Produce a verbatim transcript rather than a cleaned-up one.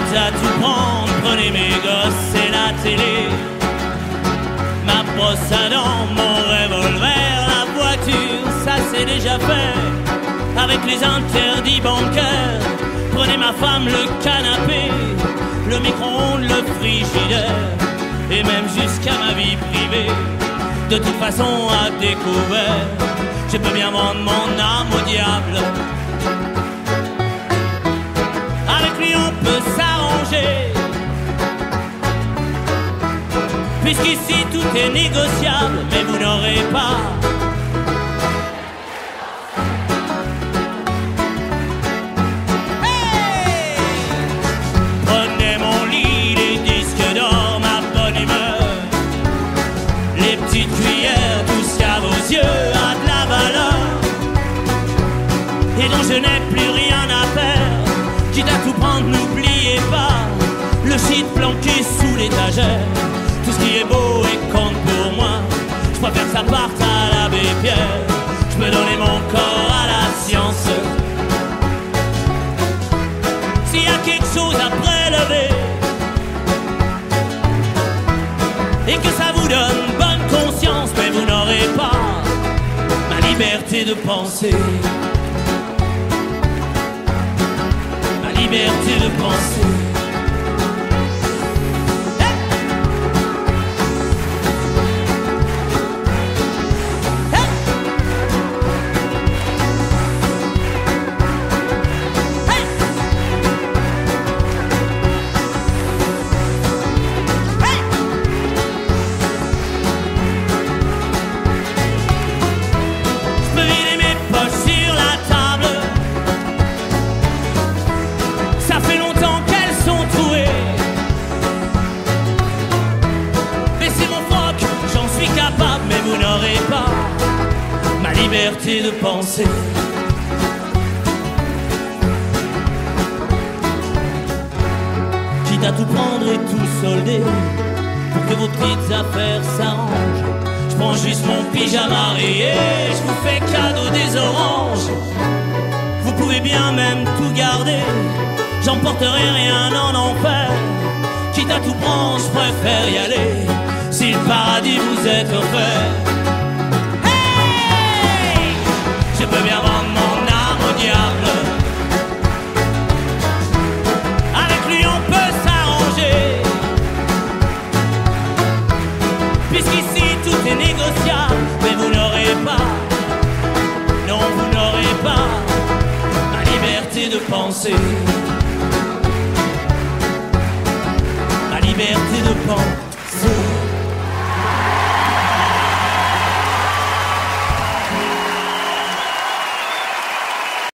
prêtes à tout prendre, prenez mes gosses et la télé, ma brosse à dents, mon revolver, la voiture, ça c'est déjà fait. Avec les interdits bancaires, prenez ma femme, le canapé, le micro-ondes, le frigidaire, et même jusqu'à ma vie privée. De toute façon à découvert, je peux bien vendre mon âme au diable. Avec lui on peut s'arranger, puisqu'ici tout est négociable, mais vous n'aurez pas petite cuillère, tout ce qu'à vos yeux a de la valeur et dont je n'ai plus rien à faire. Quitte à tout prendre, n'oubliez pas le shit planqué sous l'étagère. Tout ce qui est beau et compte pour moi, je préfère que ça parte à l'abbé Pierre. Je peux donner mon corps à la science. S'il y a quelque chose à prélever et que ça vous donne bonne conscience, mais vous n'aurez pas ma liberté de penser. Ma liberté de penser. Mais vous n'aurez pas ma liberté de penser. Quitte à tout prendre et tout solder pour que vos petites affaires s'arrangent, je prends juste mon pyjama rayé, je vous fais cadeau des oranges. Vous pouvez bien même tout garder, j'emporterai rien en enfer. Quitte à tout prendre, je préfère y aller si le paradis vous est offert. Hey! Je peux bien vendre mon âme au diable. Avec lui on peut s'arranger, puisqu'ici tout est négociable, mais vous n'aurez pas, non vous n'aurez pas ma liberté de penser. Ma liberté de penser.